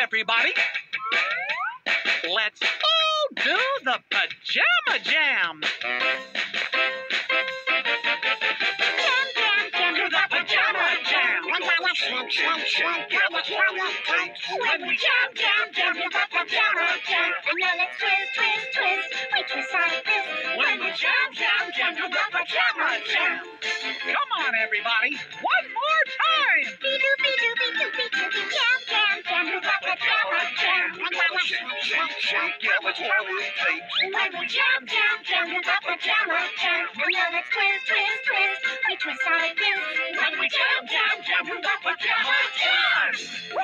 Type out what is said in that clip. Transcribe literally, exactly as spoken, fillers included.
everybody. Let's all do the Pajama Jam. Jam, jam, jam, do the Pajama Jam. Shake, shake, shake, get what you like. When we jam, jam, jam, do the Pajama Jam. And now let's twist, twist, twist. We twist like this. When we jam, jam, jam, do the Pajama Jam. Come on, everybody. One more time. Be-doo, be-doo, be-doo, be-doo, be jam, jam, jam, do the Pajama Jam. Shake, shake, shake, get what you like. When we jam, jam, jam, do the Pajama Jam. And now let's twist, twist, twist. We twist like this. When we jam, jam, jam, do the Pajama Jam.